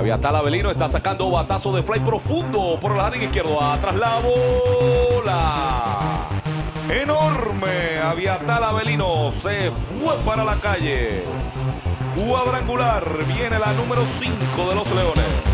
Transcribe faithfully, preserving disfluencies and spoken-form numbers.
Aviatal Avelino está sacando batazo de fly profundo por el jardín izquierdo. Atrás la bola. Enorme. Aviatal Avelino se fue para la calle. Cuadrangular. Viene la número cinco de los Leones.